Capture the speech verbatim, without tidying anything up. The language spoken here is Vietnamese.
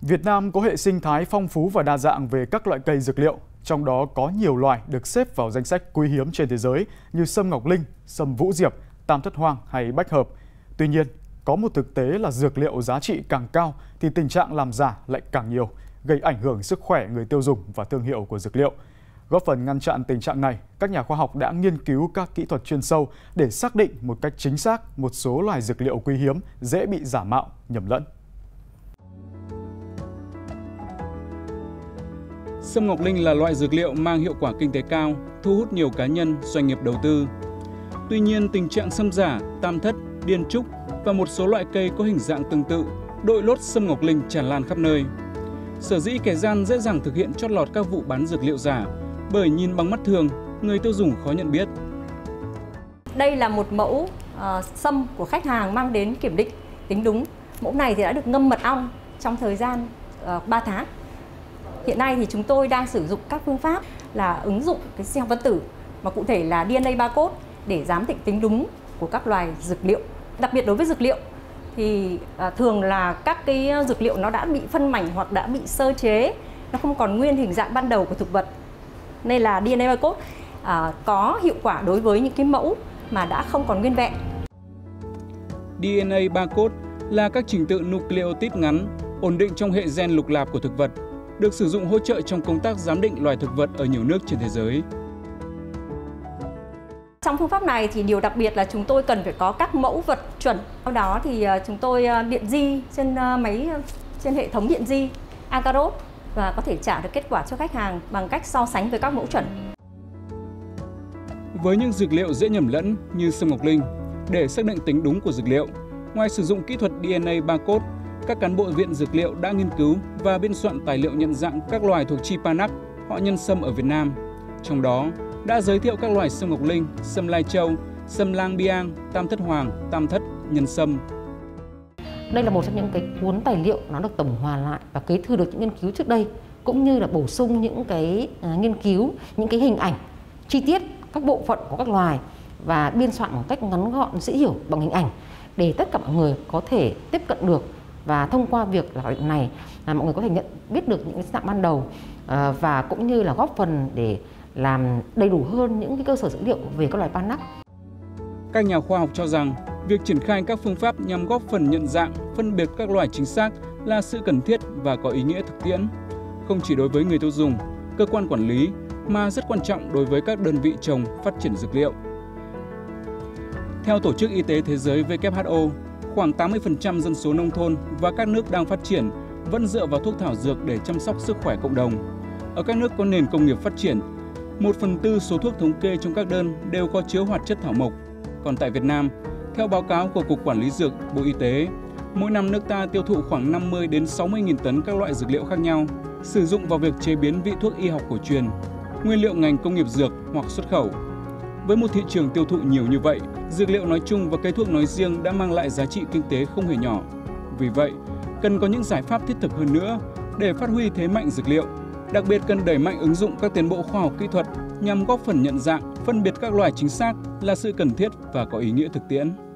Việt Nam có hệ sinh thái phong phú và đa dạng về các loại cây dược liệu, trong đó có nhiều loài được xếp vào danh sách quý hiếm trên thế giới như sâm ngọc linh, sâm vũ diệp, tam thất hoang hay bách hợp. Tuy nhiên, có một thực tế là dược liệu giá trị càng cao thì tình trạng làm giả lại càng nhiều, gây ảnh hưởng sức khỏe người tiêu dùng và thương hiệu của dược liệu. Góp phần ngăn chặn tình trạng này, các nhà khoa học đã nghiên cứu các kỹ thuật chuyên sâu để xác định một cách chính xác một số loài dược liệu quý hiếm dễ bị giả mạo, nhầm lẫn. Sâm ngọc linh là loại dược liệu mang hiệu quả kinh tế cao, thu hút nhiều cá nhân, doanh nghiệp đầu tư. Tuy nhiên, tình trạng sâm giả, tam thất, điên trúc và một số loại cây có hình dạng tương tự, đội lốt sâm ngọc linh tràn lan khắp nơi. Sở dĩ kẻ gian dễ dàng thực hiện trót lọt các vụ bán dược liệu giả, bởi nhìn bằng mắt thường, người tiêu dùng khó nhận biết. Đây là một mẫu uh, sâm của khách hàng mang đến kiểm định tính đúng. Mẫu này thì đã được ngâm mật ong trong thời gian uh, ba tháng. Hiện nay thì chúng tôi đang sử dụng các phương pháp là ứng dụng cái sinh học phân tử, mà cụ thể là đê en a barcode để giám định tính đúng của các loài dược liệu. Đặc biệt đối với dược liệu thì uh, thường là các cái dược liệu nó đã bị phân mảnh hoặc đã bị sơ chế, nó không còn nguyên hình dạng ban đầu của thực vật. Nên là đê en a barcode uh, có hiệu quả đối với những cái mẫu mà đã không còn nguyên vẹn. đê en a barcode là các trình tự nucleotide ngắn ổn định trong hệ gen lục lạp của thực vật, được sử dụng hỗ trợ trong công tác giám định loài thực vật ở nhiều nước trên thế giới. Trong phương pháp này thì điều đặc biệt là chúng tôi cần phải có các mẫu vật chuẩn. Sau đó thì chúng tôi điện di trên máy trên hệ thống điện di Agarose và có thể trả được kết quả cho khách hàng bằng cách so sánh với các mẫu chuẩn. Với những dược liệu dễ nhầm lẫn như sâm ngọc linh, để xác định tính đúng của dược liệu, ngoài sử dụng kỹ thuật đê en a barcode, các cán bộ viện dược liệu đã nghiên cứu và biên soạn tài liệu nhận dạng các loài thuộc chi Panax, họ nhân sâm ở Việt Nam. Trong đó đã giới thiệu các loài sâm ngọc linh, sâm lai châu, sâm lang biang, tam thất hoàng, tam thất, nhân sâm. Đây là một trong những cái cuốn tài liệu nó được tổng hòa lại và kế thừa được những nghiên cứu trước đây, cũng như là bổ sung những cái uh, nghiên cứu, những cái hình ảnh chi tiết các bộ phận của các loài và biên soạn một cách ngắn gọn, dễ hiểu bằng hình ảnh để tất cả mọi người có thể tiếp cận được. Và thông qua việc là này là mọi người có thể nhận biết được những cái dạng ban đầu uh, và cũng như là góp phần để làm đầy đủ hơn những cái cơ sở dữ liệu về các loài Panax. Các nhà khoa học cho rằng việc triển khai các phương pháp nhằm góp phần nhận dạng, phân biệt các loài chính xác là sự cần thiết và có ý nghĩa thực tiễn, không chỉ đối với người tiêu dùng, cơ quan quản lý mà rất quan trọng đối với các đơn vị trồng, phát triển dược liệu. Theo Tổ chức Y tế Thế giới W H O, khoảng tám mươi phần trăm dân số nông thôn và các nước đang phát triển vẫn dựa vào thuốc thảo dược để chăm sóc sức khỏe cộng đồng. Ở các nước có nền công nghiệp phát triển, một phần tư số thuốc thống kê trong các đơn đều có chứa hoạt chất thảo mộc. Còn tại Việt Nam, theo báo cáo của Cục Quản lý Dược, Bộ Y tế, mỗi năm nước ta tiêu thụ khoảng năm mươi đến sáu mươi nghìn tấn các loại dược liệu khác nhau, sử dụng vào việc chế biến vị thuốc y học cổ truyền, nguyên liệu ngành công nghiệp dược hoặc xuất khẩu. Với một thị trường tiêu thụ nhiều như vậy, dược liệu nói chung và cây thuốc nói riêng đã mang lại giá trị kinh tế không hề nhỏ. Vì vậy, cần có những giải pháp thiết thực hơn nữa để phát huy thế mạnh dược liệu. Đặc biệt cần đẩy mạnh ứng dụng các tiến bộ khoa học kỹ thuật nhằm góp phần nhận dạng, phân biệt các loài chính xác là sự cần thiết và có ý nghĩa thực tiễn.